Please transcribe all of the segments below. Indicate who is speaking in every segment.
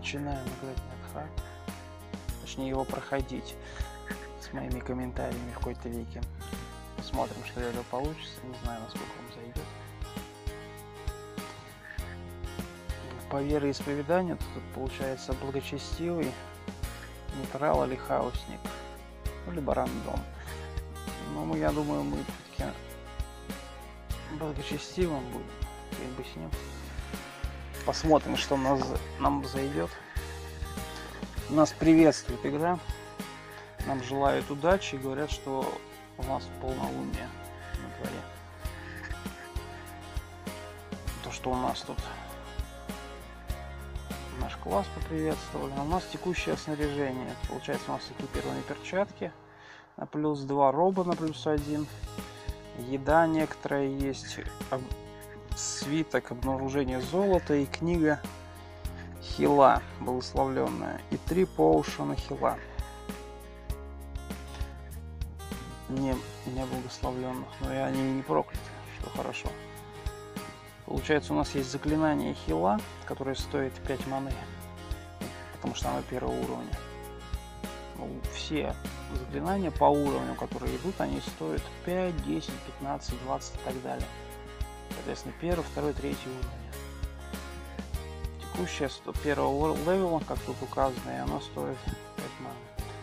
Speaker 1: начинаем играть Nighthack. Точнее, его проходить с моими комментариями в какой-то веке. Посмотрим, что из этого получится. Не знаю, насколько он зайдет. По вероисповеданию тут получается благочестивый, нейтрал или хаосник. Ну, либо рандом. Но я думаю, мы все-таки благочестивым будем. Как бы с ним. Посмотрим, что нам зайдет. Нас приветствует игра. Нам желают удачи и говорят, что у нас полнолуние на дворе. То, что у нас тут наш класс поприветствовали. У нас текущее снаряжение. Получается, у нас экипированные перчатки на +2, роба на +1. Еда некоторая есть. Свиток обнаружения золота и книга хила благословленная. И 3 поушена хила. Не благословленных, но и они не прокляты, что хорошо. Получается, у нас есть заклинание хила, которое стоит 5 маны, потому что оно 1-го уровня. Все заклинания по уровню, которые идут, они стоят 5, 10, 15, 20 и так далее. Соответственно, 1, 2, 3 уровня. Текущее 1-го левела, как тут указано, и оно стоит 5 маны.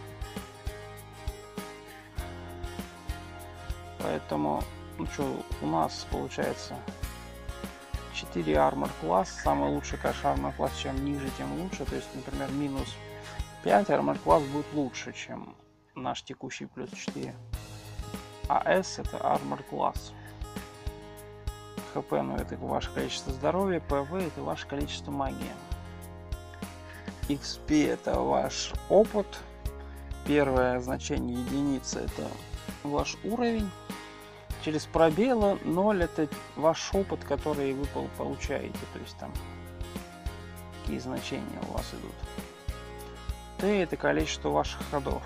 Speaker 1: Поэтому, у нас получается 4 армор класс. Самый лучший, конечно, армор класс, чем ниже, тем лучше. То есть, например, -5 армор класс будет лучше, чем наш текущий +4. А S это армор класс. ХП, это ваше количество здоровья, ПВ это ваше количество магии. XP это ваш опыт. Первое значение единицы это ваш уровень. Через пробелы 0 это ваш опыт, который вы получаете. То есть там какие значения у вас идут. Т это количество ваших ходов.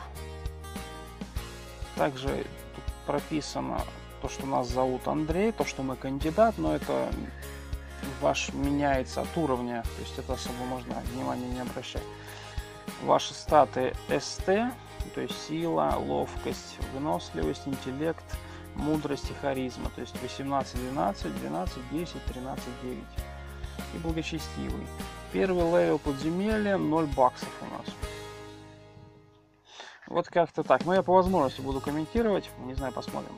Speaker 1: Также тут прописано то, что нас зовут Андрей, то, что мы кандидат, но это ваш меняется от уровня. То есть это особо можно внимания не обращать. Ваши статы СТ, то есть сила, ловкость, выносливость, интеллект, мудрость и харизма. То есть 18, 12, 12, 10, 13, 9. И благочестивый. Первый левел подземелья 0 баксов у нас. Вот как-то так. Но я по возможности буду комментировать. Не знаю, посмотрим.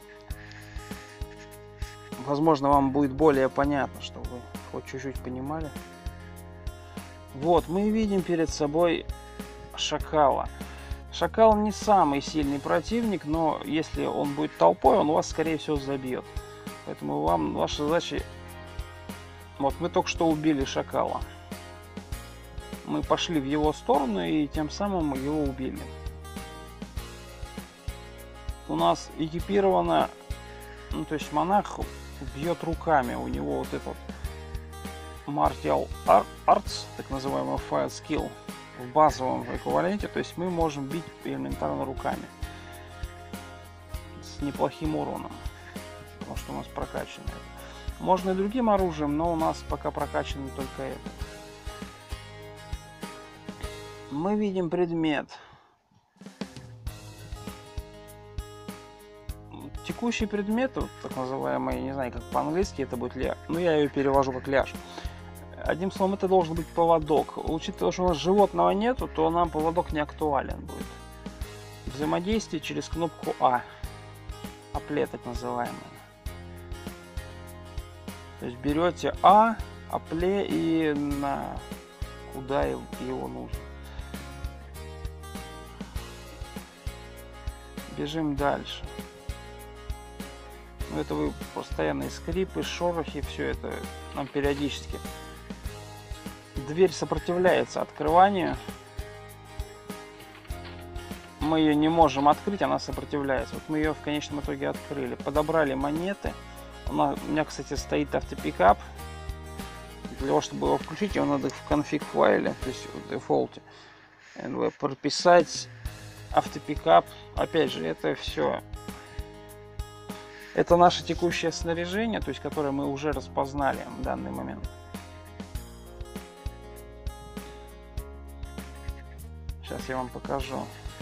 Speaker 1: Возможно, вам будет более понятно, чтобы вы хоть чуть-чуть понимали. Вот, мы видим перед собой шакала. Шакал не самый сильный противник, но если он будет толпой, он вас, скорее всего, забьет. Поэтому ваша задача... Вот, мы только что убили шакала. Мы пошли в его сторону и тем самым его убили. У нас экипировано... то есть монах бьет руками. У него вот этот Martial Arts, так называемый Fire Skill, в базовом эквиваленте. То есть мы можем бить элементарно руками. С неплохим уроном. Потому что у нас прокачано. Можно и другим оружием, но у нас пока прокачано только это. Мы видим предмет. Текущий предмет, вот, так называемый, не знаю, как по-английски это будет ляж. Но я ее перевожу как ляж. Одним словом, это должен быть поводок. Учитывая, что у нас животного нету, то нам поводок не актуален будет. Взаимодействие через кнопку А. Апле, так называемое. То есть берете А, апле и на куда его нужно. Бежим дальше. Это вы постоянные скрипы, шорохи, все это нам периодически. Дверь сопротивляется открыванию. Мы ее не можем открыть, она сопротивляется. Вот мы ее в конечном итоге открыли. Подобрали монеты. У меня, кстати, стоит автопикап. Для того, чтобы его включить, его надо в конфиг файле, то есть в дефолте, прописать автопикап. Опять же, это все. Это наше текущее снаряжение, то есть которое мы уже распознали в данный момент. Сейчас я вам покажу.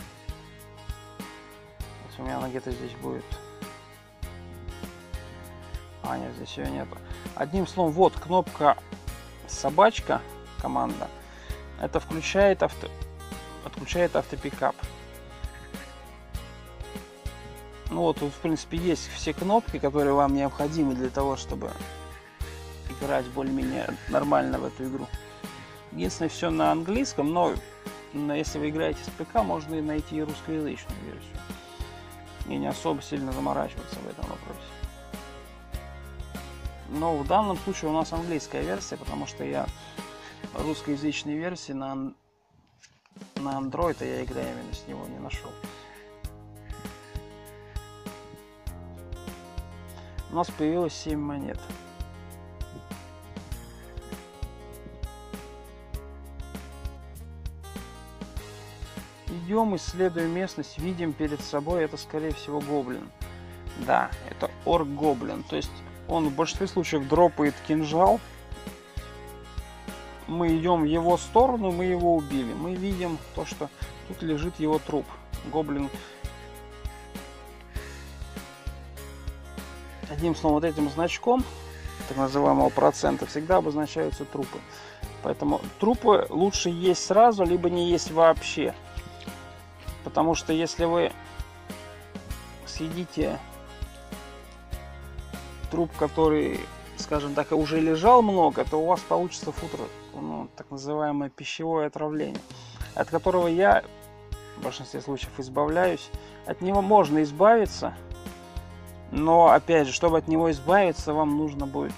Speaker 1: Вот у меня она где-то здесь будет. А, нет, здесь ее нету. Одним словом, вот кнопка собачка, команда. Это включает отключает автопикап. Ну вот, тут в принципе есть все кнопки, которые вам необходимы для того, чтобы играть более-менее нормально в эту игру. Единственное, все на английском, но если вы играете с ПК, можно и найти и русскоязычную версию. И не особо сильно заморачиваться в этом вопросе. Но в данном случае у нас английская версия, потому что я русскоязычной версии на Android, а я играю именно с него, не нашел. У нас появилось 7 монет. Идем, исследуем местность, видим перед собой, это скорее всего гоблин. Да, это орк-гоблин, то есть он в большинстве случаев дропает кинжал. Мы идем в его сторону, мы его убили. Мы видим то, что тут лежит его труп. Гоблин. Одним словом, вот этим значком, так называемого процента, всегда обозначаются трупы. Поэтому трупы лучше есть сразу, либо не есть вообще. Потому что если вы съедите труп, который, скажем так, уже лежал много, то у вас получится так называемое пищевое отравление, от которого я в большинстве случаев избавляюсь. От него можно избавиться, но опять же, чтобы от него избавиться, вам нужно будет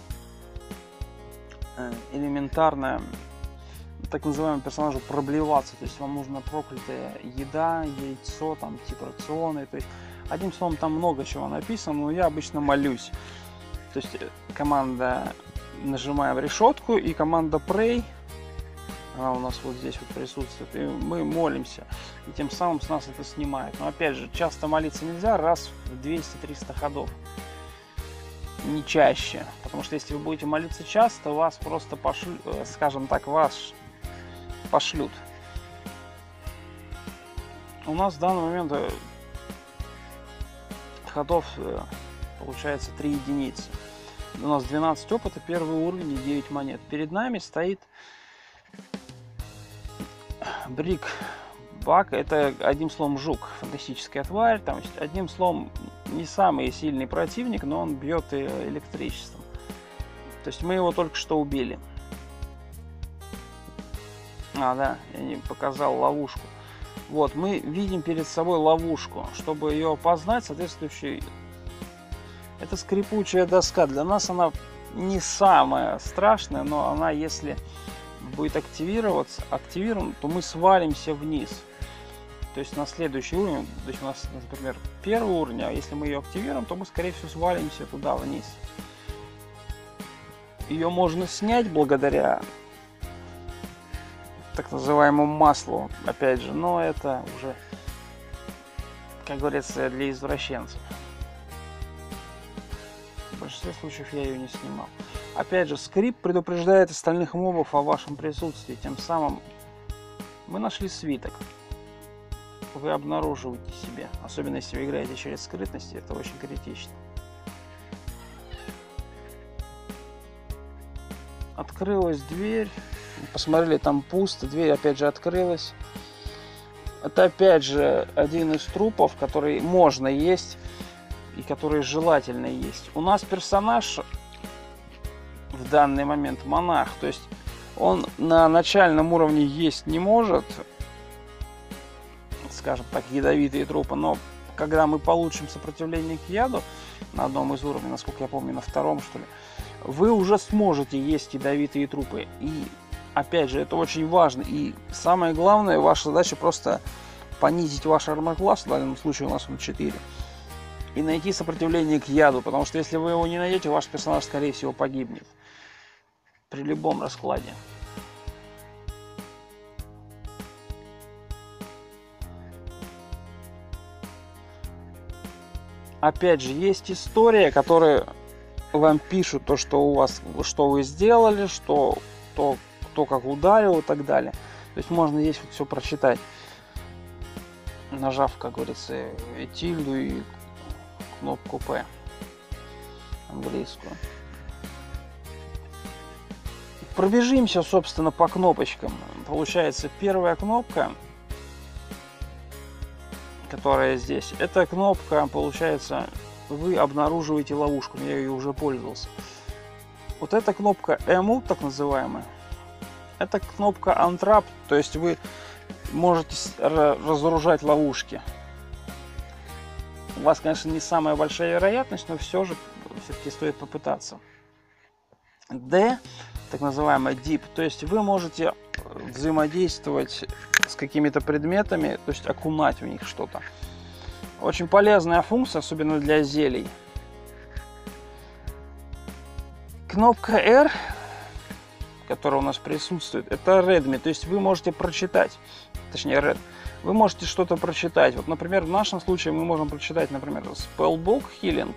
Speaker 1: элементарно, так называемому персонажу, проблеваться. То есть вам нужна проклятая еда, яйцо, там типа рационы. То есть, одним словом, там много чего написано, но я обычно молюсь. То есть команда нажимаем решетку и команда Pray, она у нас вот здесь вот присутствует, и мы молимся, и тем самым с нас это снимает. Но опять же, часто молиться нельзя, раз в 200-300 ходов, не чаще, потому что если вы будете молиться часто, вас просто пошлют, скажем так, вас пошлют. У нас в данный момент ходов получается 3 единицы. У нас 12 опыта, первый уровень и 9 монет. Перед нами стоит Брик Бак. Это, одним словом, жук. Фантастическая тварь. Там, одним словом, не самый сильный противник, но он бьет электричеством. То есть мы его только что убили. А, да, я не показал ловушку. Вот, мы видим перед собой ловушку. Чтобы ее опознать, соответствующий... Это скрипучая доска. Для нас она не самая страшная, но она, если будет активирована, то мы свалимся вниз. То есть на следующий уровень, то есть у нас, например, первый уровень, а если мы ее активируем, то мы, скорее всего, свалимся туда вниз. Ее можно снять благодаря так называемому маслу, опять же, но это уже, как говорится, для извращенцев. В большинстве случаев я ее не снимал. Опять же, скрипт предупреждает остальных мобов о вашем присутствии. Тем самым мы нашли свиток. Вы обнаруживаете себе. Особенно если вы играете через скрытность, это очень критично. Открылась дверь. Посмотрели, там пусто. Дверь опять же открылась. Это опять же один из трупов, который можно есть. И которые желательно есть. У нас персонаж в данный момент монах, то есть он на начальном уровне есть не может, скажем так, ядовитые трупы, но когда мы получим сопротивление к яду на одном из уровней, насколько я помню, на втором, что ли, вы уже сможете есть ядовитые трупы. И опять же, это очень важно. И самое главное, ваша задача просто понизить ваш армор-класс, в данном случае у нас он 4, и найти сопротивление к яду, потому что если вы его не найдете, ваш персонаж, скорее всего, погибнет при любом раскладе. Опять же, есть история, которая вам пишут то, что у вас, что вы сделали, кто как ударил и так далее. То есть можно здесь вот все прочитать, нажав, как говорится, тильду и кнопку P английскую. Пробежимся, собственно, по кнопочкам. Получается, первая кнопка, которая здесь, эта кнопка, получается, вы обнаруживаете ловушку. Я ее уже пользовался. Вот эта кнопка EMU, так называемая, это кнопка Untrap, то есть вы можете разоружать ловушки. У вас, конечно, не самая большая вероятность, но все-таки стоит попытаться. D, так называемая Deep, то есть вы можете взаимодействовать с какими-то предметами, то есть окунать в них что-то. Очень полезная функция, особенно для зелий. Кнопка R, которая у нас присутствует, это Readme, то есть вы можете прочитать, точнее Read, вы можете что-то прочитать. Вот, например, в нашем случае мы можем прочитать, например, Spellbook Healing,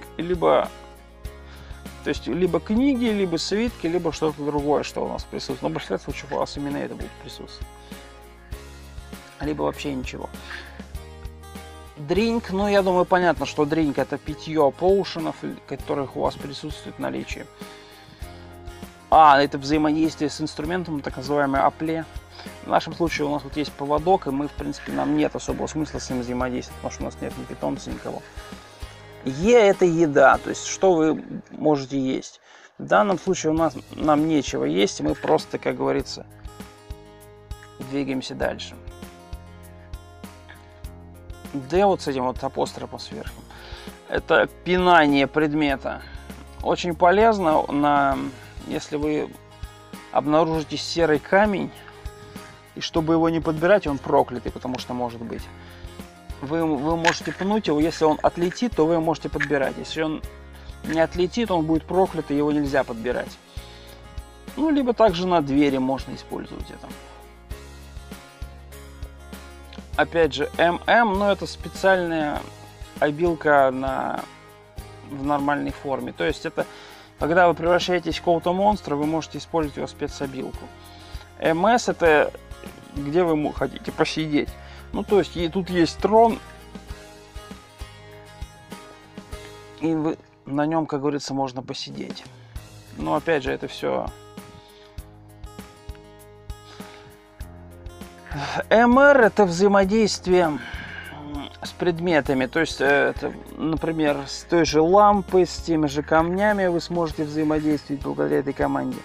Speaker 1: либо книги, либо свитки, либо что-то другое, что у нас присутствует. Но в большинстве случаев у вас именно это будет присутствовать. Либо вообще ничего. Drink, ну я думаю, понятно, что drink это питье поушенов, которых у вас присутствует в наличии. Это взаимодействие с инструментом, так называемое Apple. В нашем случае у нас вот есть поводок, и мы, в принципе, нам нет особого смысла с ним взаимодействовать, потому что у нас нет ни питомца, никого. Е это еда, то есть что вы можете есть. В данном случае нам нечего есть, и мы просто, как говорится, двигаемся дальше. Д вот с этим вот апострофом сверху. Это пинание предмета. Очень полезно, если вы обнаружите серый камень, и чтобы его не подбирать, он проклятый, потому что может быть. Вы можете пнуть его, если он отлетит, то вы можете подбирать. Если он не отлетит, он будет проклятый, его нельзя подбирать. Ну, либо также на двери можно использовать это. Опять же, ММ, но это специальная обилка в нормальной форме. То есть это, когда вы превращаетесь в какого-то монстра, вы можете использовать его спецобилку. МС это где вы хотите посидеть. Ну, то есть, тут есть трон, и на нем, как говорится, можно посидеть. Но, опять же, это все... МР – это взаимодействие с предметами. То есть, это, например, с той же лампой, с теми же камнями вы сможете взаимодействовать благодаря этой команде.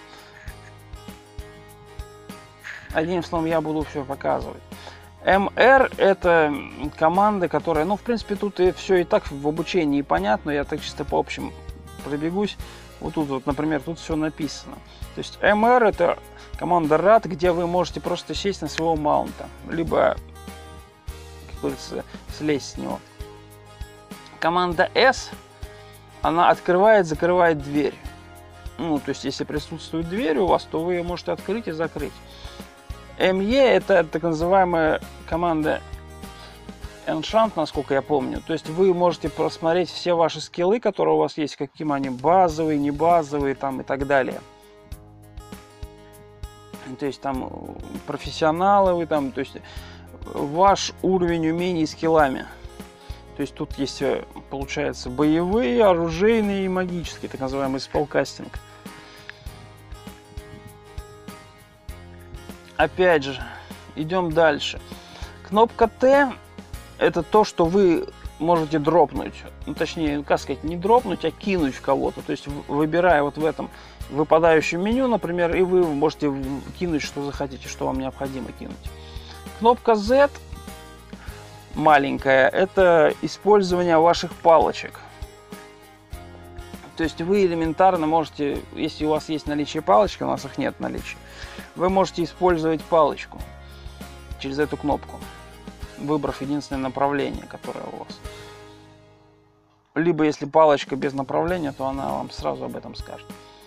Speaker 1: Одним словом, я буду все показывать. МР это команда, которая, в принципе, тут и все и так в обучении понятно, я так чисто по общем пробегусь. Вот тут, вот, например, тут все написано. То есть МР это команда RAD, где вы можете просто сесть на своего маунта, либо, как говорится, слезть с него. Команда S, она открывает, закрывает дверь. То есть, если присутствует дверь у вас, то вы ее можете открыть и закрыть. МЕ это так называемая команда Enchant, насколько я помню. То есть вы можете просмотреть все ваши скиллы, которые у вас есть, каким они базовые, не базовые там, и так далее. То есть там профессионалы вы там, то есть ваш уровень умений скиллами. То есть тут есть, получается, боевые, оружейные и магические, так называемый спелкастинг. Опять же, идем дальше. Кнопка Т это то, что вы можете дропнуть. Точнее, как сказать, не дропнуть, а кинуть в кого-то. То есть, выбирая вот в этом выпадающем меню, например, и вы можете кинуть, что захотите, что вам необходимо кинуть. Кнопка Z маленькая, это использование ваших палочек. То есть вы элементарно можете, если у вас есть наличие палочки, у нас их нет наличия, вы можете использовать палочку через эту кнопку, выбрав единственное направление, которое у вас. Либо если палочка без направления, то она вам сразу об этом скажет.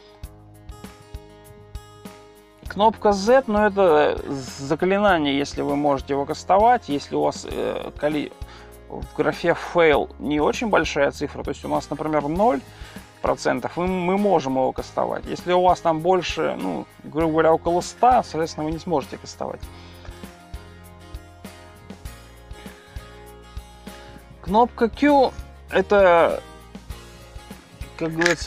Speaker 1: Кнопка Z, но это заклинание, если вы можете его кастовать, если у вас в графе fail не очень большая цифра, то есть у нас, например, 0%, мы можем его кастовать. Если у вас там больше, грубо говоря, около 100, соответственно, вы не сможете кастовать. Кнопка Q это, как говорится,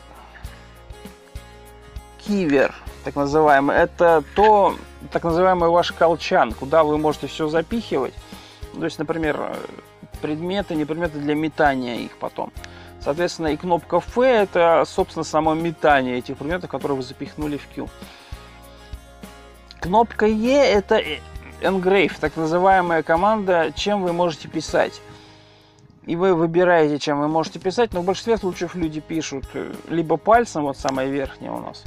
Speaker 1: кивер, так называемый. Это то, так называемый ваш колчан, куда вы можете все запихивать. То есть, например, предметы, не предметы для метания их потом. Соответственно, и кнопка F это, собственно, само метание этих предметов, которые вы запихнули в Q. Кнопка E это engrave, так называемая команда, чем вы можете писать. И вы выбираете, чем вы можете писать, но в большинстве случаев люди пишут либо пальцем, вот самое верхнее у нас.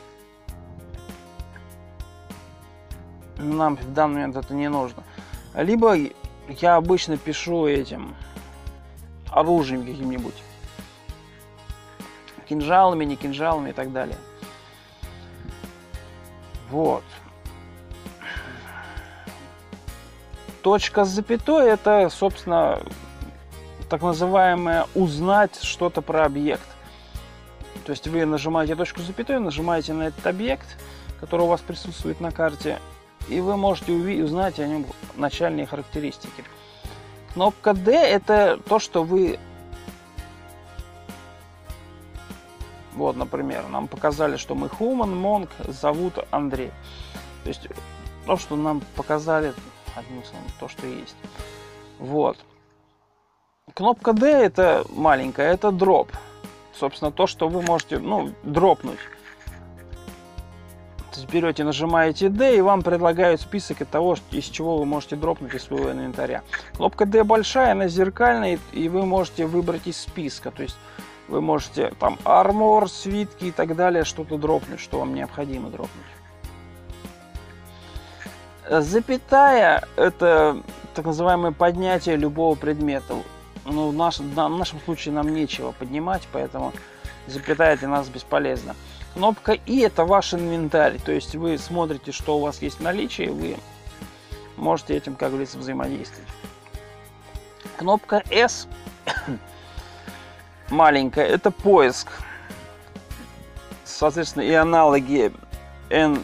Speaker 1: Нам в данный момент это не нужно. Либо я обычно пишу этим оружием каким-нибудь. Кинжалами, не кинжалами и так далее. Вот. Точка с запятой это, собственно, так называемое узнать что-то про объект. То есть вы нажимаете точку с запятой, нажимаете на этот объект, который у вас присутствует на карте, и вы можете узнать о нем начальные характеристики. Кнопка D это то, что вы... Вот, например, нам показали, что мы Human, Monk, зовут Андрей. То есть то, что нам показали, одним словом, то, что есть. Вот. Кнопка D это маленькая, это дроп. Собственно, то, что вы можете, дропнуть. То есть берете, нажимаете D, и вам предлагают список от того, из чего вы можете дропнуть из своего инвентаря. Кнопка D большая, она зеркальная, и вы можете выбрать из списка. То есть вы можете там армор, свитки и так далее, что-то дропнуть, что вам необходимо дропнуть. Запятая это так называемое поднятие любого предмета. Ну, в нашем случае нам нечего поднимать, поэтому запятая для нас бесполезна. Кнопка И это ваш инвентарь, то есть вы смотрите, что у вас есть в наличии, вы можете этим, как говорится, взаимодействовать. Кнопка S маленькая, это поиск. Соответственно, и аналоги N10S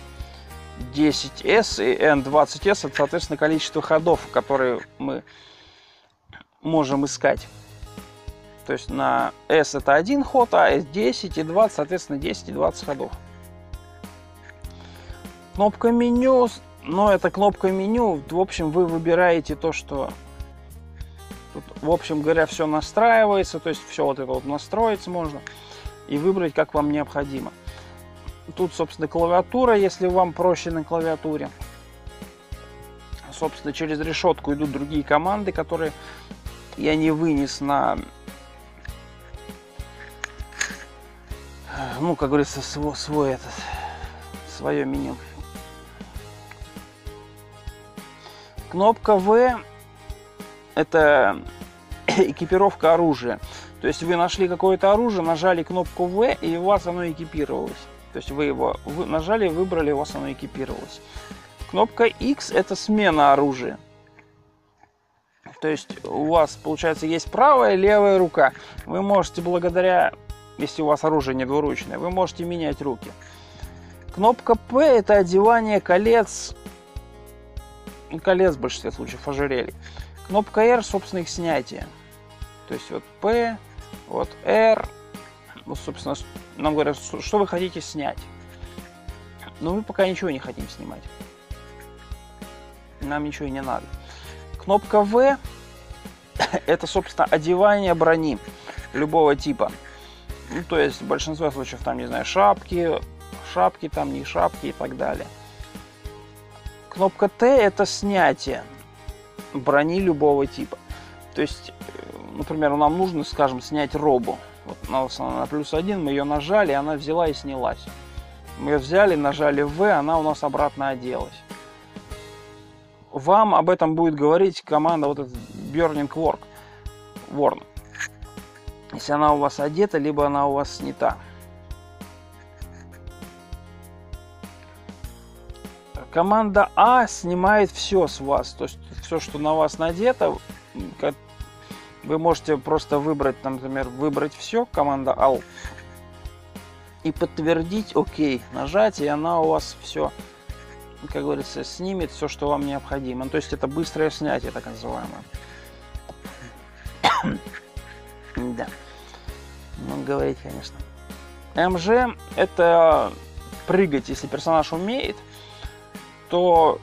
Speaker 1: и N20S это, соответственно, количество ходов, которые мы можем искать. То есть на S это 1 ход, а S 10 и 20, соответственно, 10 и 20 ходов. Кнопка меню, это кнопка меню. В общем, вы выбираете то, что... Тут, в общем говоря, все настраивается, то есть все вот это вот настроить можно и выбрать, как вам необходимо. Тут, собственно, клавиатура, если вам проще на клавиатуре. Собственно, через решетку идут другие команды, которые я не вынес на, как говорится, свое меню. Кнопка V это экипировка оружия. То есть вы нашли какое-то оружие, нажали кнопку V, и у вас оно экипировалось. То есть вы его нажали, выбрали, у вас оно экипировалось. Кнопка X это смена оружия. То есть у вас, получается, есть правая и левая рука. Вы можете благодаря, если у вас оружие не двуручное, вы можете менять руки. Кнопка P это одевание колец. Колец в большинстве случаев, ожерелий. Кнопка R, собственно, их снятие. То есть вот P, вот R. Вот, собственно, нам говорят, что вы хотите снять. Но мы пока ничего не хотим снимать. Нам ничего и не надо. Кнопка V это, собственно, одевание брони любого типа. То есть в большинстве случаев там, не знаю, шапки там, не шапки и так далее. Кнопка T это снятие брони любого типа. То есть, например, нам нужно, скажем, снять робу. Вот она на +1, мы ее нажали, она взяла и снялась. Мы ее взяли, нажали V, она у нас обратно оделась. Вам об этом будет говорить команда вот этот Burning Worn. Если она у вас одета, либо она у вас снята. Команда А снимает все с вас. То есть все, что на вас надето, вы можете просто выбрать, например, выбрать все, команда ALL, и подтвердить ОК, нажать, и она у вас все, как говорится, снимет все, что вам необходимо. То есть это быстрое снятие, так называемое. Да. Ну, говорить, конечно. МЖ это прыгать, если персонаж умеет, то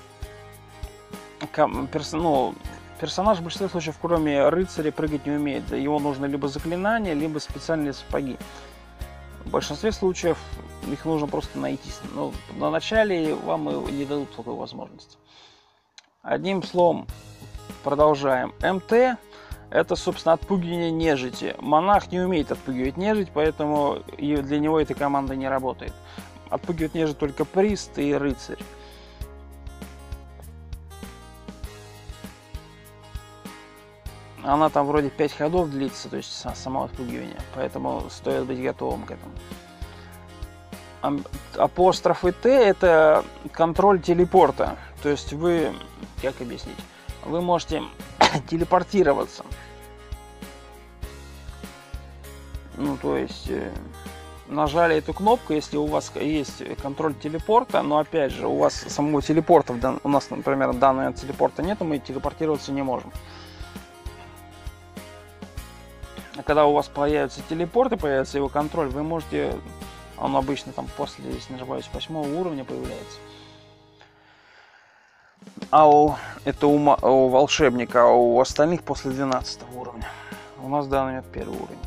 Speaker 1: персонаж в большинстве случаев, кроме рыцаря, прыгать не умеет. Его нужно либо заклинание, либо специальные сапоги. В большинстве случаев их нужно просто найти. Но на начале вам не дадут такой возможности. Одним словом, продолжаем. МТ это, собственно, отпугивание нежити. Монах не умеет отпугивать нежить, поэтому для него эта команда не работает. Отпугивает нежить только прист и рыцарь. Она там вроде 5 ходов длится, то есть само отпугивание, поэтому стоит быть готовым к этому. Апостроф и Т это контроль телепорта, то есть вы, как объяснить, вы можете телепортироваться. Ну, то есть нажали эту кнопку, если у вас есть контроль телепорта, но опять же, у вас самого телепорта, у нас, например, данного телепорта нет, мы телепортироваться не можем. А когда у вас появится телепорт и появится его контроль, вы можете, он обычно там после, если не ошибаюсь, 8-го уровня появляется. Это у волшебника, а у остальных после 12-го уровня. У нас в данный момент 1-й уровень.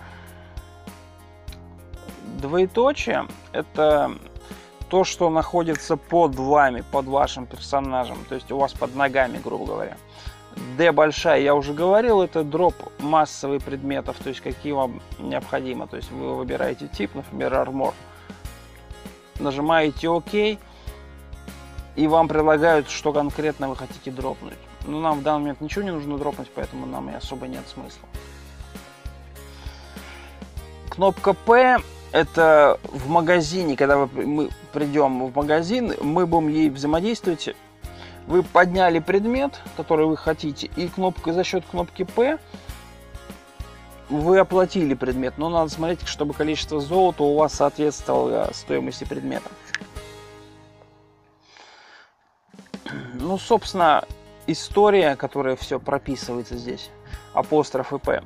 Speaker 1: Двоеточие это то, что находится под вами, под вашим персонажем, то есть у вас под ногами, грубо говоря. D большая, я уже говорил, это дроп массовых предметов, то есть какие вам необходимо. То есть вы выбираете тип, например, армор, нажимаете ОК, и вам предлагают, что конкретно вы хотите дропнуть. Но нам в данный момент ничего не нужно дропнуть, поэтому нам и особо нет смысла. Кнопка P это в магазине, когда мы придем в магазин, мы будем ей взаимодействовать. Вы подняли предмет, который вы хотите, и за счет кнопки P вы оплатили предмет. Но надо смотреть, чтобы количество золота у вас соответствовало стоимости предмета. Ну, собственно, история, которая все прописывается здесь. Апостроф и P.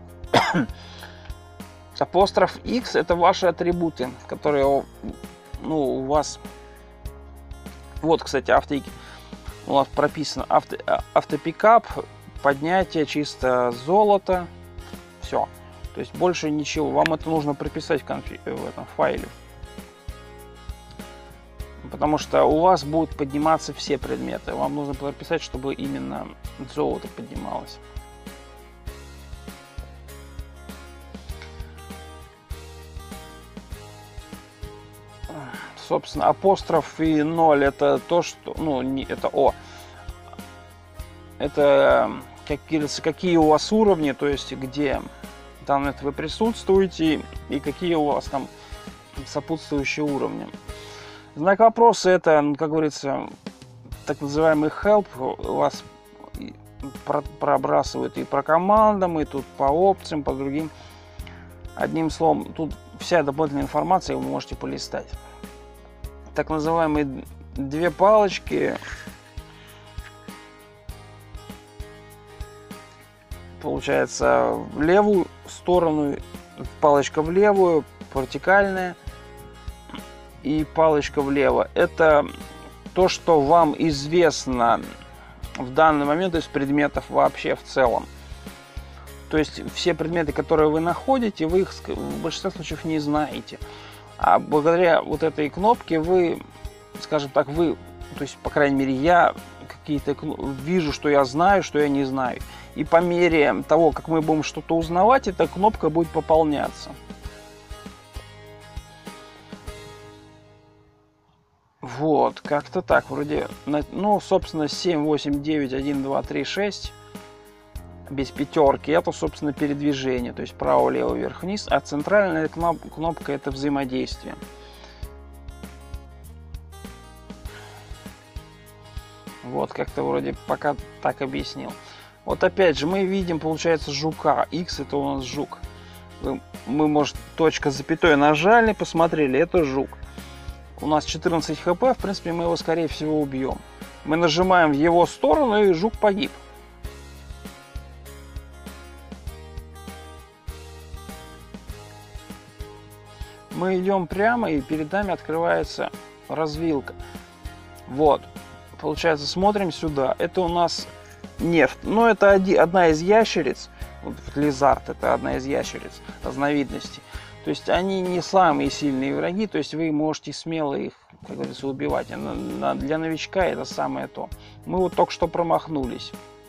Speaker 1: Апостроф X это ваши атрибуты, которые у вас... Вот, кстати, у нас прописано автопикап, поднятие чисто золота, все. То есть больше ничего. Вам это нужно прописать в этом файле. Потому что у вас будут подниматься все предметы. Вам нужно прописать, чтобы именно золото поднималось. Собственно, апостроф и 0 это то, что... это О. Это, как говорится, какие у вас уровни, то есть где там вы присутствуете и какие у вас там сопутствующие уровни. Знак вопроса это, как говорится, так называемый help. Вас пробрасывают и по командам, и тут по опциям, по другим. Одним словом, тут вся дополнительная информация, вы можете полистать. Так называемые две палочки. Получается, в левую сторону палочка в левую, вертикальная, и палочка влево. Это то, что вам известно в данный момент из предметов вообще в целом. То есть все предметы, которые вы находите, вы их в большинстве случаев не знаете. А благодаря вот этой кнопке вы, скажем так, то есть, по крайней мере, я какие-то вижу, что я знаю, что я не знаю. И по мере того, как мы будем что-то узнавать, эта кнопка будет пополняться. Вот, как-то так, вроде, собственно, 7, 8, 9, 1, 2, 3, 6. Без пятерки, это, собственно, передвижение, то есть право, лево, вверх, вниз, а центральная кнопка это взаимодействие. Вот, как-то вроде пока так объяснил. Вот опять же, мы видим, получается, жука. X это у нас жук. Мы, может, точка с запятой нажали, посмотрели, это жук. У нас 14 хп, в принципе, мы его, скорее всего, убьем. Мы нажимаем в его сторону, и жук погиб. Мы идем прямо, и перед нами открывается развилка. Вот. Получается, смотрим сюда. Это у нас нефть. Но это одна из ящериц. Вот лизард — это одна из ящериц разновидностей. То есть они не самые сильные враги. То есть вы можете смело их, как говорится, убивать. Для новичка это самое то. Мы вот только что промахнулись.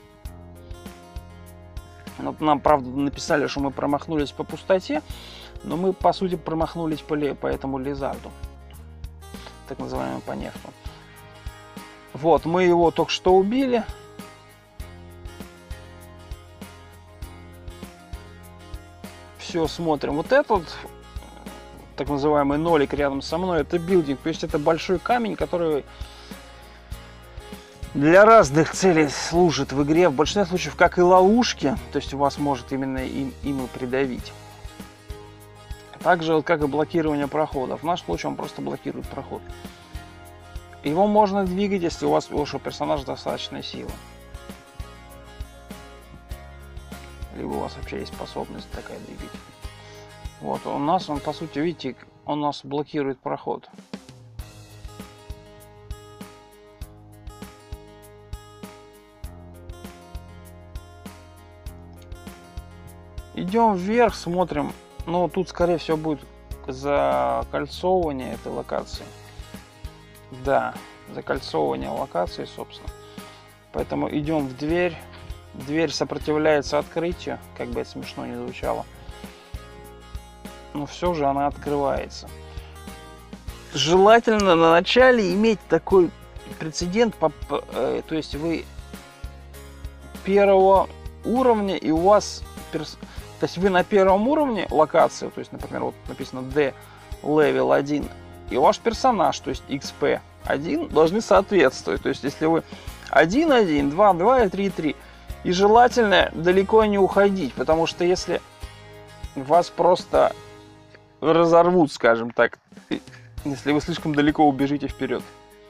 Speaker 1: Вот нам, правда, написали, что мы промахнулись по пустоте. Но мы, по сути, промахнулись по этому лизарду. Так называемому по нефту. Вот, мы его только что убили. Все, смотрим. Вот этот, так называемый нолик рядом со мной, это билдинг. То есть это большой камень, который для разных целей служит в игре. В большинстве случаев, как и ловушки. То есть у вас может именно им и придавить. Также, вот, как и блокирование проходов. В нашем случае он просто блокирует проход. Его можно двигать, если у вашего персонажа достаточно силы. Либо у вас вообще есть способность такая двигать. Вот, у нас он, по сути, видите, он у нас блокирует проход. Идем вверх, смотрим. Ну, тут, скорее всего, будет закольцовывание этой локации. Да, закольцовывание локации, собственно. Поэтому идем в дверь. Дверь сопротивляется открытию, как бы это смешно не звучало. Но все же она открывается. Желательно на начале иметь такой прецедент, то есть вы первого уровня, и у вас... То есть вы на первом уровне локации, то есть, например, вот написано D level 1, и ваш персонаж, то есть XP 1, должны соответствовать. То есть, если вы 1, 1, 2, 2 и 3, 3. И желательно далеко не уходить, потому что если вас просто разорвут, скажем так, если вы слишком далеко убежите вперед.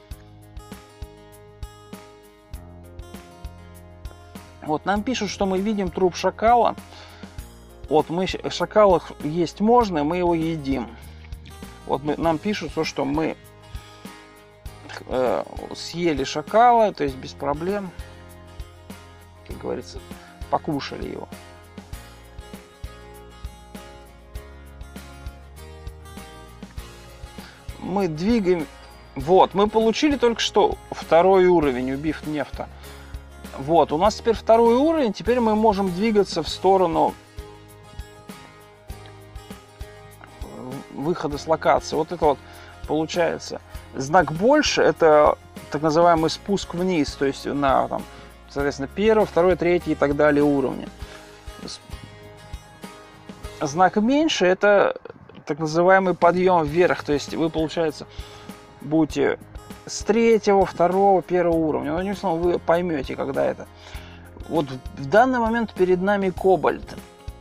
Speaker 1: Вот нам пишут, что мы видим труп шакала. Вот шакала есть можно, мы его едим. Вот нам пишут, что мы съели шакала, то есть без проблем, как говорится, покушали его. Мы двигаем. Вот, мы получили только что второй уровень, убив нефта. Вот, у нас теперь второй уровень, теперь мы можем двигаться в сторону выхода с локации. Вот это вот получается знак больше, это так называемый спуск вниз, то есть на там, соответственно, первый, второй, третий и так далее уровни. Знак меньше, это так называемый подъем вверх, то есть вы, получается, будете с третьего, второго, первого уровня. Но, одним словом, вы поймете, когда это. Вот в данный момент перед нами кобальт.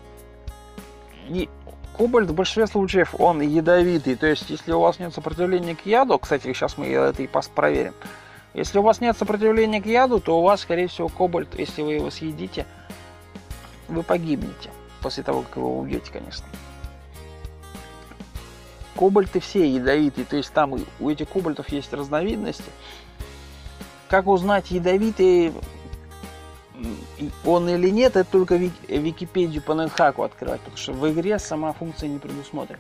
Speaker 1: И кобальт в большинстве случаев он ядовитый. То есть, если у вас нет сопротивления к яду, кстати, сейчас мы это и проверим. Если у вас нет сопротивления к яду, то у вас, скорее всего, кобальт, если вы его съедите, вы погибнете. После того, как его убьете, конечно. Кобальты все ядовитые, то есть там у этих кобальтов есть разновидности. Как узнать, ядовитый он или нет, это только Википедию по нетхаку открывать, потому что в игре сама функция не предусмотрена.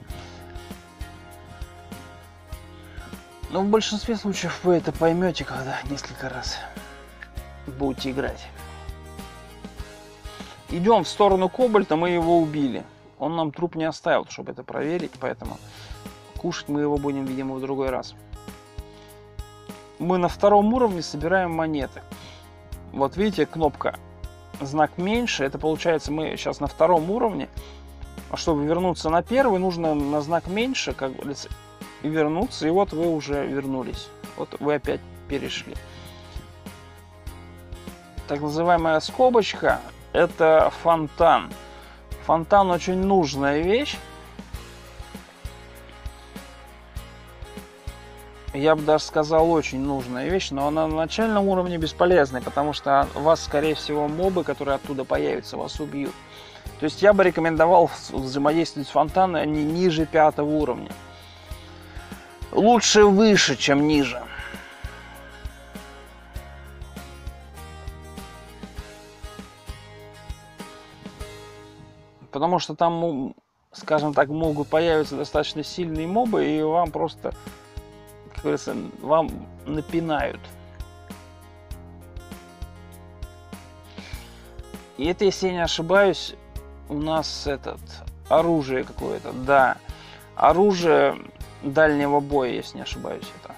Speaker 1: Но в большинстве случаев вы это поймете, когда несколько раз будете играть. Идем в сторону кобальта, мы его убили. Он нам труп не оставил, чтобы это проверить, поэтому кушать мы его будем, видимо, в другой раз. Мы на втором уровне собираем монеты. Вот видите, кнопка знак меньше, это получается мы сейчас на втором уровне. А чтобы вернуться на первый, нужно на знак меньше, как говорится, и вернуться, и вот вы уже вернулись. Вот вы опять перешли. Так называемая скобочка — это фонтан. Фонтан очень нужная вещь. Я бы даже сказал, очень нужная вещь, но она на начальном уровне бесполезная, потому что вас, скорее всего, мобы, которые оттуда появятся, вас убьют. То есть я бы рекомендовал взаимодействовать с фонтаном не ниже 5-го уровня. Лучше выше, чем ниже. Потому что там, скажем так, могут появиться достаточно сильные мобы, и вам просто, как говорится, вам напинают. И это, если я не ошибаюсь, у нас оружие какое-то, да. Оружие дальнего боя, если не ошибаюсь, это.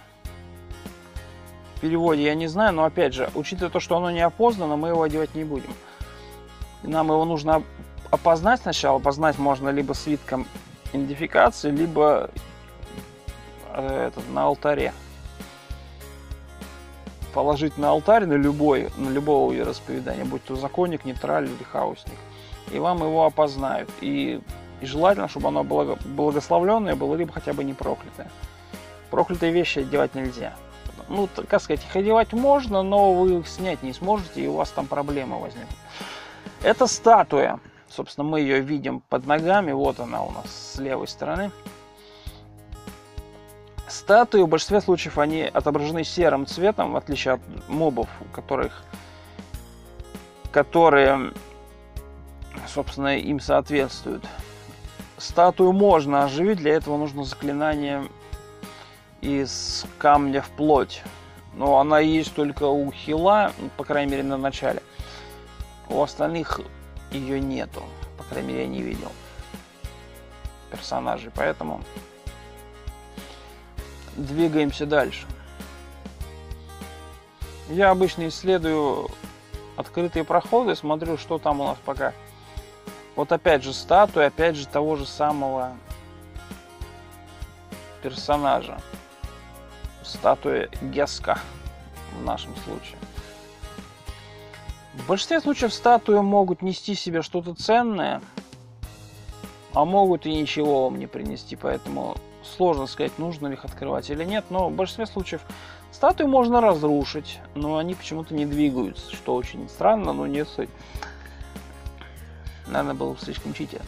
Speaker 1: В переводе я не знаю, но опять же, учитывая то, что оно не опознано, мы его одевать не будем. Нам его нужно опознать сначала. Опознать можно либо свитком идентификации, либо на алтаре. Положить на алтарь на любого вероисповедания, будь то законник, нейтраль или хаосник. И вам его опознают. И желательно, чтобы оно благословленное было, либо хотя бы не проклятое. Проклятые вещи одевать нельзя. Ну, как сказать, их одевать можно, но вы их снять не сможете, и у вас там проблемы возникнут. Это статуя. Собственно, мы ее видим под ногами. Вот она у нас с левой стороны. Статуи в большинстве случаев они отображены серым цветом, в отличие от мобов, которые, собственно, им соответствуют. Статую можно оживить, для этого нужно заклинание из камня в плоть. Но она есть только у хила, по крайней мере, на начале. У остальных ее нету, по крайней мере, я не видел персонажей, поэтому двигаемся дальше. Я обычно исследую открытые проходы, смотрю, что там у нас пока. Вот опять же статуя, опять же того же самого персонажа. Статуя Геска в нашем случае. В большинстве случаев статуи могут нести в себе что-то ценное, а могут и ничего вам не принести, поэтому сложно сказать, нужно ли их открывать или нет, но в большинстве случаев статуи можно разрушить, но они почему-то не двигаются, что очень странно, но не суть. Наверное, было слишком читерно.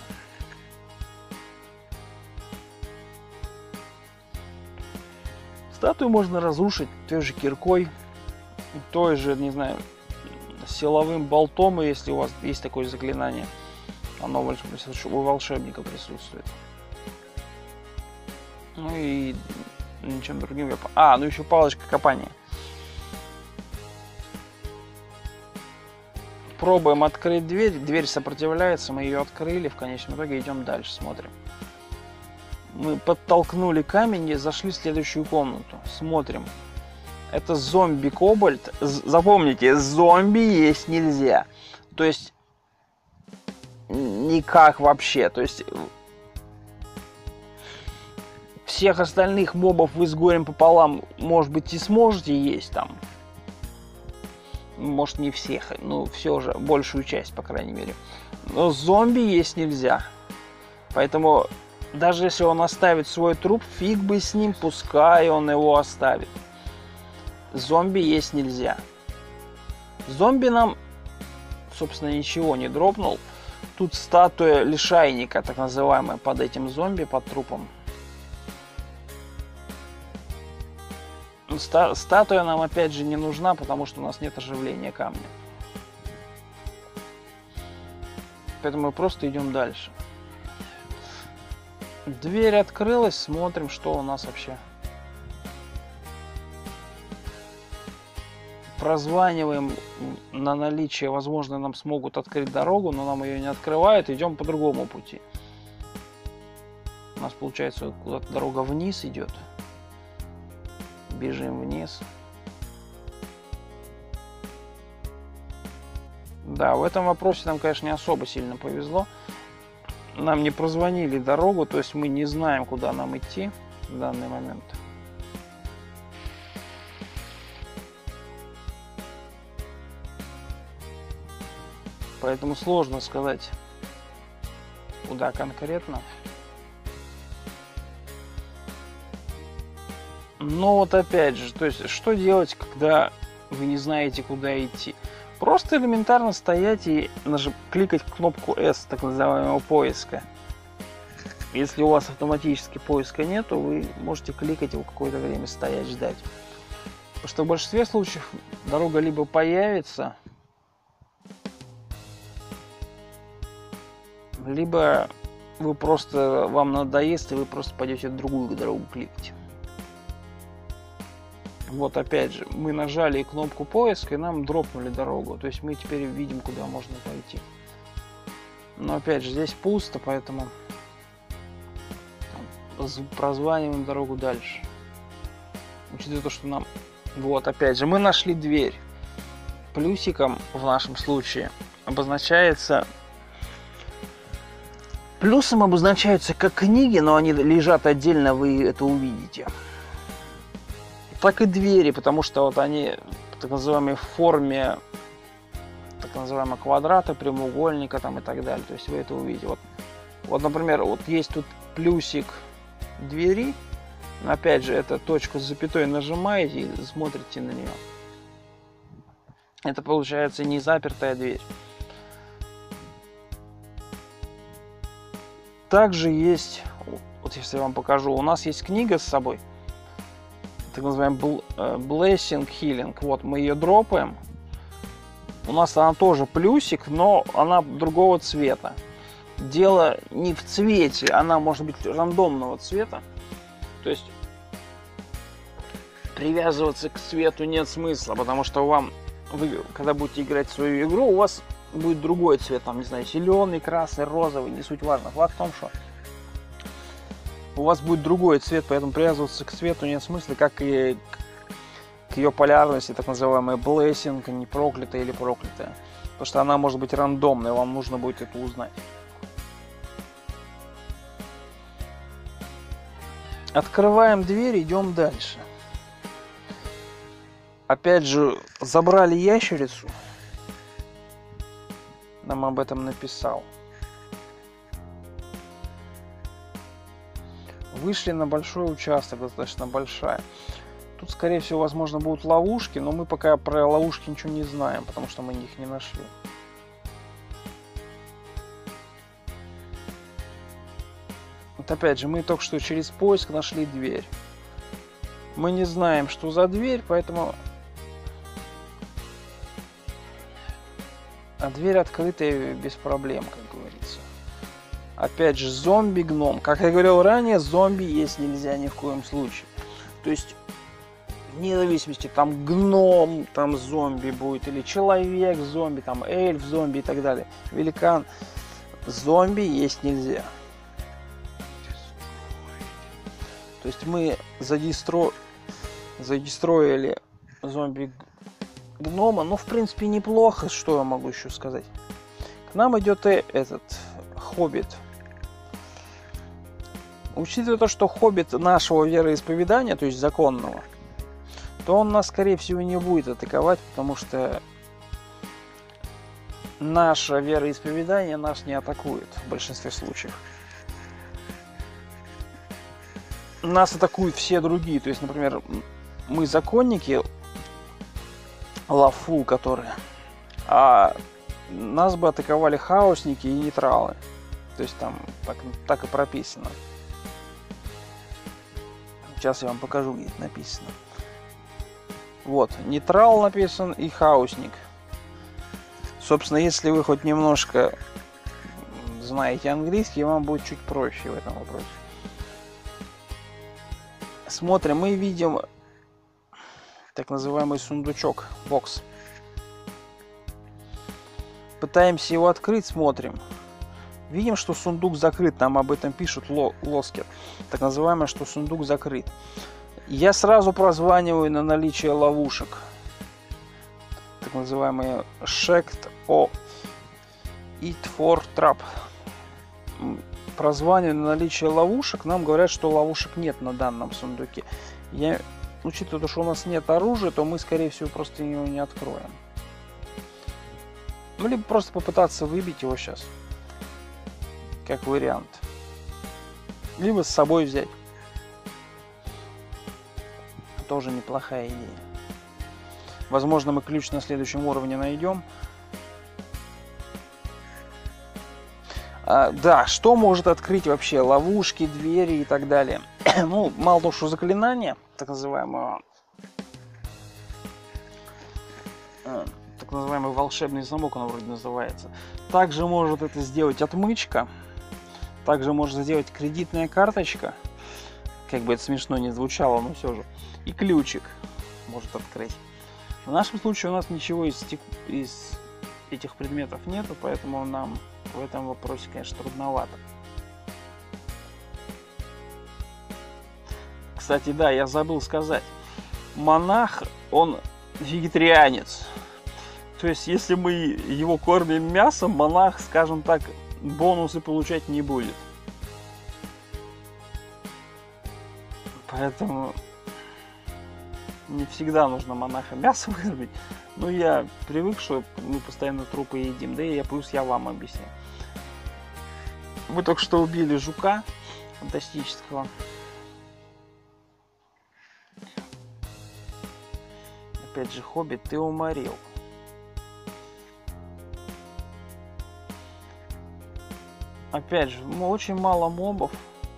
Speaker 1: Статую можно разрушить той же киркой, той же, не знаю, силовым болтом, если у вас есть такое заклинание. Оно у волшебника присутствует. Ну и ничем другим. Ну еще палочка копания. Пробуем открыть дверь. Дверь сопротивляется, мы ее открыли. В конечном итоге идем дальше, смотрим. Мы подтолкнули камень и зашли в следующую комнату. Смотрим. Это зомби-кобальт. Запомните, зомби есть нельзя. То есть никак вообще. То есть всех остальных мобов вы с горем пополам, может быть, и сможете есть там. Может, не всех, но все же, большую часть, по крайней мере. Но зомби есть нельзя. Поэтому даже если он оставит свой труп, фиг бы с ним, пускай он его оставит. Зомби есть нельзя. Зомби нам, собственно, ничего не дропнул. Тут статуя лишайника, так называемая, под этим зомби, под трупом. Статуя нам опять же не нужна, потому что у нас нет оживления камня. Поэтому мы просто идем дальше. Дверь открылась, смотрим, что у нас вообще. Прозваниваем на наличие, возможно, нам смогут открыть дорогу, но нам ее не открывают, идем по другому пути. У нас, получается, куда-то дорога вниз идет. Бежим вниз. Да, в этом вопросе нам, конечно, не особо сильно повезло. Нам не прозвонили дорогу, то есть мы не знаем, куда нам идти в данный момент. Поэтому сложно сказать, куда конкретно. Но вот опять же, то есть что делать, когда вы не знаете, куда идти? Просто элементарно стоять и кликать кнопку S, так называемого поиска. Если у вас автоматически поиска нету, вы можете кликать его какое-то время, стоять, ждать. Потому что в большинстве случаев дорога либо появится, либо вам надоест, и вы просто пойдете другую дорогу кликать. Вот опять же, мы нажали кнопку поиска, и нам дропнули дорогу. То есть мы теперь видим, куда можно пойти. Но опять же, здесь пусто, поэтому прозваниваем дорогу дальше. Учитывая то, что нам... Вот опять же, мы нашли дверь. Плюсиком в нашем случае обозначается... Плюсом обозначаются как книги, но они лежат отдельно, вы это увидите. Так и двери, потому что вот они в так называемой форме, так называемого квадрата, прямоугольника там и так далее. То есть вы это увидите. Вот, например, вот есть тут плюсик двери. Но опять же, это точку с запятой нажимаете и смотрите на нее. Это получается не запертая дверь. Также есть, вот если я вам покажу, у нас есть книга с собой, так называемый Blessing Healing. Вот мы ее дропаем. У нас она тоже плюсик, но она другого цвета. Дело не в цвете, она может быть рандомного цвета. То есть привязываться к цвету нет смысла, потому что вы, когда будете играть в свою игру, у вас будет другой цвет, там, не знаю, зеленый, красный, розовый, не суть важно. Факт в том, что у вас будет другой цвет, поэтому привязываться к цвету нет смысла, как и к ее полярности, так называемая blessing, не проклятая или проклятая. Потому что она может быть рандомной, вам нужно будет это узнать. Открываем дверь, идем дальше. Опять же, забрали ящерицу. Нам об этом написал. Вышли на большой участок, достаточно большая. Тут, скорее всего, возможно, будут ловушки, но мы пока про ловушки ничего не знаем, потому что мы их не нашли. Вот опять же, мы только что через поиск нашли дверь. Мы не знаем, что за дверь, поэтому... А дверь открытая без проблем, как говорится. Опять же, зомби-гном. Как я говорил ранее, зомби есть нельзя ни в коем случае. То есть, вне зависимости, там гном, там зомби будет, или человек-зомби, там эльф-зомби и так далее. Великан. Зомби есть нельзя. То есть мы задестроили зомби-гнома. Ну, в принципе, неплохо. Что я могу еще сказать? К нам идет этот хоббит. Учитывая то, что хоббит нашего вероисповедания, то есть законного, то он нас, скорее всего, не будет атаковать, потому что наше вероисповедание нас не атакует в большинстве случаев. Нас атакуют все другие. То есть, например, мы законники, лафу, которые, а нас бы атаковали хаосники и нейтралы. То есть там так и прописано. Сейчас я вам покажу, где это написано. Вот, нейтрал написан и хаосник. Собственно, если вы хоть немножко знаете английский, вам будет чуть проще в этом вопросе. Смотрим, мы видим так называемый сундучок, бокс. Пытаемся его открыть, смотрим. Видим, что сундук закрыт, нам об этом пишут лоскер. Так называемое, что сундук закрыт. Я сразу прозваниваю на наличие ловушек. Так называемые checked or it for trap. Прозваниваю на наличие ловушек. Нам говорят, что ловушек нет на данном сундуке. Учитывая, что у нас нет оружия, то мы, скорее всего, просто его не откроем. Ну, либо просто попытаться выбить его сейчас. Как вариант. Либо с собой взять. Тоже неплохая идея. Возможно, мы ключ на следующем уровне найдем. Да, что может открыть вообще ловушки, двери и так далее? Ну, мало того, что заклинание, так называемый волшебный замок, он вроде называется. Также может это сделать отмычка. Также может сделать кредитная карточка. Как бы это смешно не звучало, но все же. И ключик может открыть. В нашем случае у нас ничего из этих предметов нету, поэтому нам в этом вопросе, конечно, трудновато. Кстати, да, я забыл сказать. Монах, он вегетарианец. То есть, если мы его кормим мясом, монах, скажем так, бонусы получать не будет. Поэтому не всегда нужно монаха мясом кормить. Но я привык, что мы постоянно трупы едим. Да и плюс я вам объясню. Мы только что убили жука фантастического. Опять же, хоббит, ты уморил. Опять же, очень мало мобов.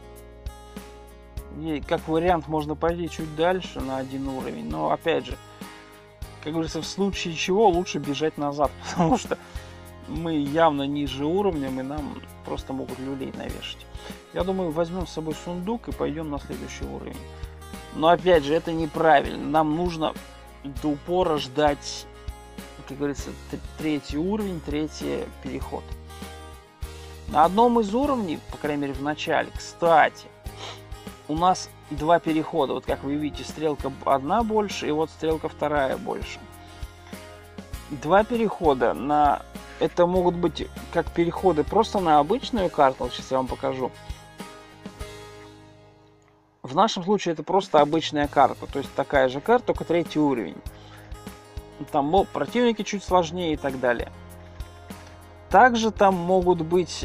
Speaker 1: И как вариант можно пойти чуть дальше на один уровень. Но опять же, как говорится, в случае чего лучше бежать назад. Потому что мы явно ниже уровнем и нам просто могут люлей навешать. Я думаю, возьмем с собой сундук и пойдем на следующий уровень. Но опять же, это неправильно. Нам нужно до упора ждать, как говорится, третий уровень, третий переход. На одном из уровней, по крайней мере в начале, кстати, у нас два перехода. Вот как вы видите, стрелка одна больше, и вот стрелка вторая больше. Два перехода на... Это могут быть как переходы просто на обычную карту. Сейчас я вам покажу. В нашем случае это просто обычная карта. То есть такая же карта, только третий уровень. Там противники чуть сложнее и так далее. Также там могут быть...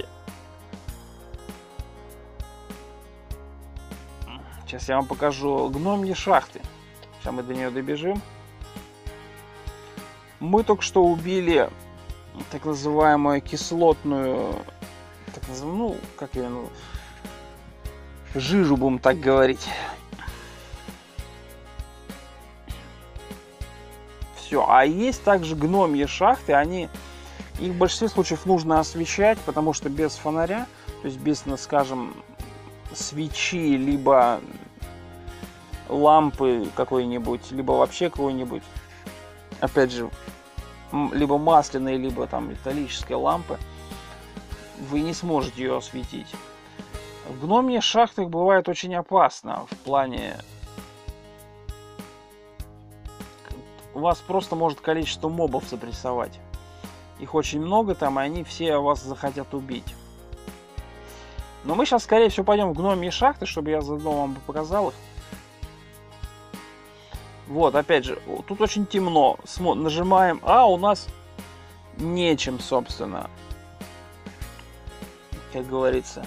Speaker 1: Сейчас я вам покажу гномьи шахты. Сейчас мы до нее добежим. Мы только что убили так называемую кислотную... Ну, как ее называют? Жижу, будем так говорить. Все. А есть также гномьи шахты. Их в большинстве случаев нужно освещать, потому что без фонаря, то есть без, скажем, свечи, либо лампы какой-нибудь, либо вообще какой-нибудь, опять же, либо масляной, либо там металлической лампы, вы не сможете ее осветить. В гномьих шахтах бывает очень опасно в плане... У вас просто может количество мобов запрессовать. Их очень много там, и они все вас захотят убить. Но мы сейчас, скорее всего, пойдем в гномьи шахты, чтобы я заодно вам показал их. Вот, опять же, тут очень темно. Нажимаем А, у нас нечем, собственно. Как говорится.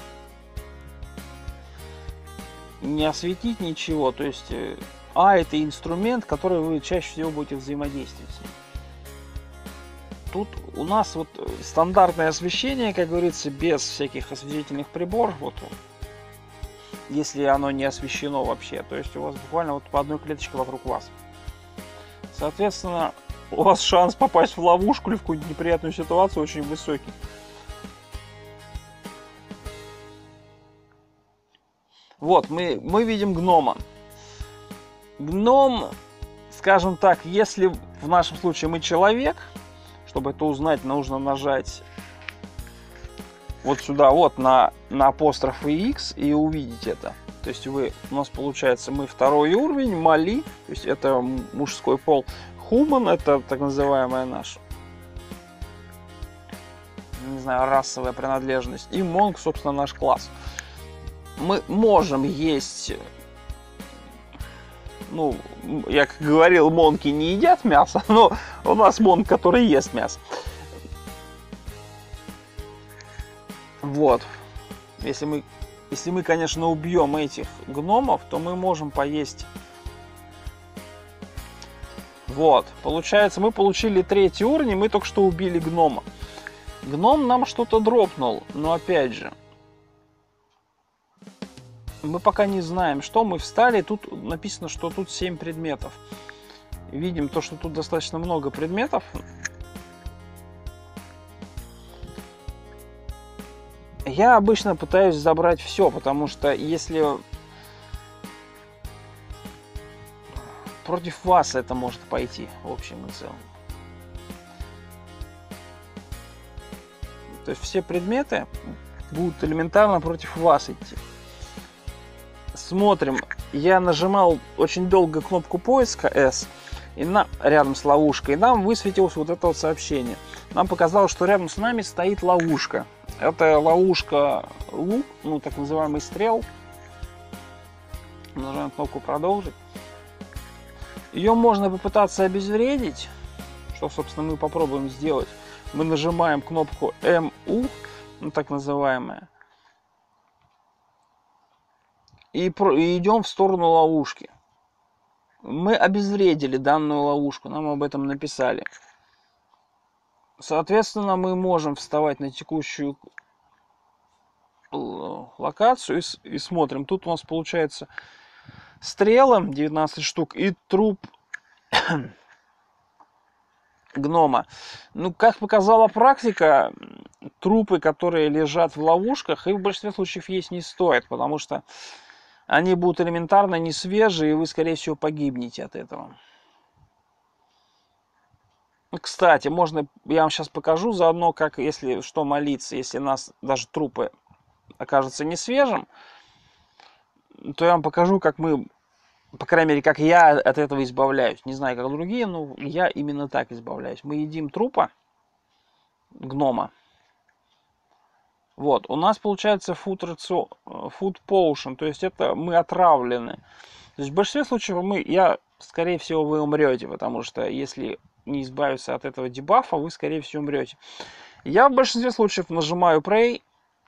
Speaker 1: Не осветить ничего. То есть, А это инструмент, который вы чаще всего будете взаимодействовать с ним. Тут у нас вот стандартное освещение, как говорится, без всяких осветительных приборов. Вот, если оно не освещено вообще. То есть у вас буквально вот по одной клеточке вокруг вас. Соответственно, у вас шанс попасть в ловушку или в какую-нибудь неприятную ситуацию очень высокий. Вот, мы видим гнома. Гном, скажем так, если в нашем случае мы человек... Чтобы это узнать, нужно нажать вот сюда, вот на апостроф и X и увидеть это. То есть у нас получается, мы второй уровень, Мали, то есть это мужской пол. Human, это так называемая наша, не знаю, расовая принадлежность. И Монк, собственно, наш класс. Мы можем есть... Ну, я как говорил, монки не едят мясо, но у нас монк, который ест мясо. Вот. Если мы, конечно, убьем этих гномов, то мы можем поесть. Вот. Получается, мы получили третий уровень, и мы только что убили гнома. Гном нам что-то дропнул, но опять же, мы пока не знаем, что. Мы встали, тут написано, что тут 7 предметов. Видим то, что тут достаточно много предметов. Я обычно пытаюсь забрать все, потому что если против вас это может пойти в общем и целом. То есть все предметы будут элементарно против вас идти. Смотрим. Я нажимал очень долго кнопку поиска S и рядом с ловушкой. И нам высветилось вот это вот сообщение. Нам показалось, что рядом с нами стоит ловушка. Это ловушка лук, ну так называемый стрел. Нажимаем кнопку продолжить. Ее можно попытаться обезвредить, что, собственно, мы попробуем сделать. Мы нажимаем кнопку MU, ну так называемая, и идем в сторону ловушки. Мы обезвредили данную ловушку, нам об этом написали. Соответственно, мы можем вставать на текущую локацию и смотрим. Тут у нас получается стрелы 19 штук и труп гнома. Ну, как показала практика, трупы, которые лежат в ловушках, их в большинстве случаев есть не стоит, потому что они будут элементарно не свежие, и вы, скорее всего, погибнете от этого. Кстати, можно, я вам сейчас покажу заодно, как, если что, молиться, если у нас даже трупы окажутся не свежим, то я вам покажу, как мы, по крайней мере, как я от этого избавляюсь. Не знаю, как другие, но я именно так избавляюсь. Мы едим трупа гнома. Вот, у нас получается food potion, то есть это мы отравлены. То есть в большинстве случаев скорее всего, вы умрете, потому что если не избавиться от этого дебафа, вы, скорее всего, умрете. Я в большинстве случаев нажимаю Pray.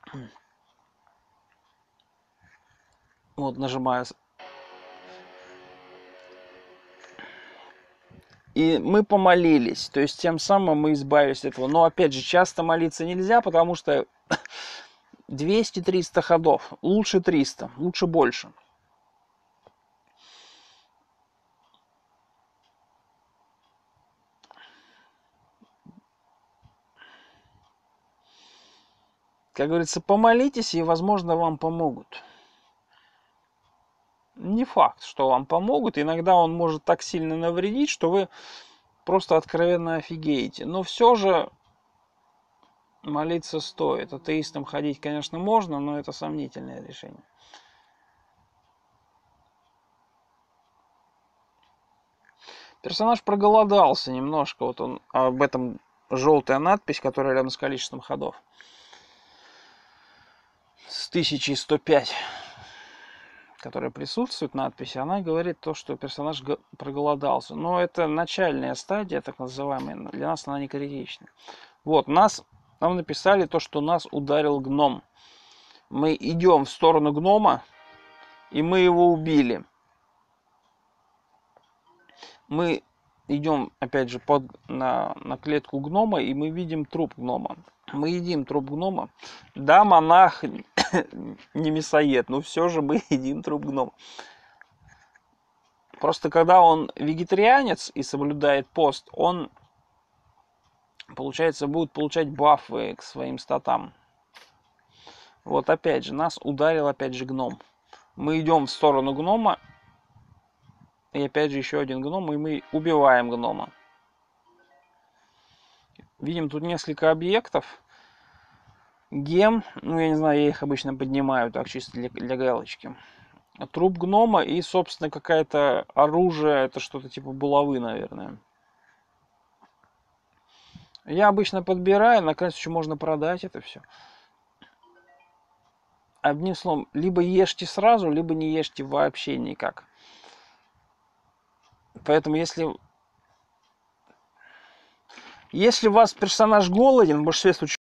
Speaker 1: Вот, нажимаю. И мы помолились. То есть, тем самым мы избавились от этого. Но, опять же, часто молиться нельзя, потому что 200-300 ходов. Лучше 300, лучше больше. Как говорится, помолитесь, и, возможно, вам помогут. Не факт, что вам помогут. Иногда он может так сильно навредить, что вы просто откровенно офигеете. Но все же молиться стоит. Атеистам ходить, конечно, можно, но это сомнительное решение. Персонаж проголодался немножко. Вот он об этом желтая надпись, которая рядом с количеством ходов. С 1105, которая присутствует, надпись, она говорит то, что персонаж проголодался. Но это начальная стадия, так называемая. Для нас она не критична. Вот, нам написали то, что нас ударил гном. Мы идем в сторону гнома, и мы его убили. Мы идем, опять же, на клетку гнома, и мы видим труп гнома. Мы едим труп гнома. Да, монах не мясоед, но все же мы едим труп гнома. Просто когда он вегетарианец и соблюдает пост, он, получается, будет получать бафы к своим статам. Вот опять же, нас ударил опять же гном. Мы идем в сторону гнома, и опять же еще один гном, и мы убиваем гнома. Видим тут несколько объектов. Гем, ну я не знаю, я их обычно поднимаю так чисто для галочки. Труп гнома и, собственно, какое-то оружие, это что-то типа булавы, наверное. Я обычно подбираю, на крайний случай можно продать это все. Одним словом, либо ешьте сразу, либо не ешьте вообще никак. Поэтому если у вас персонаж голоден, в большинстве случаев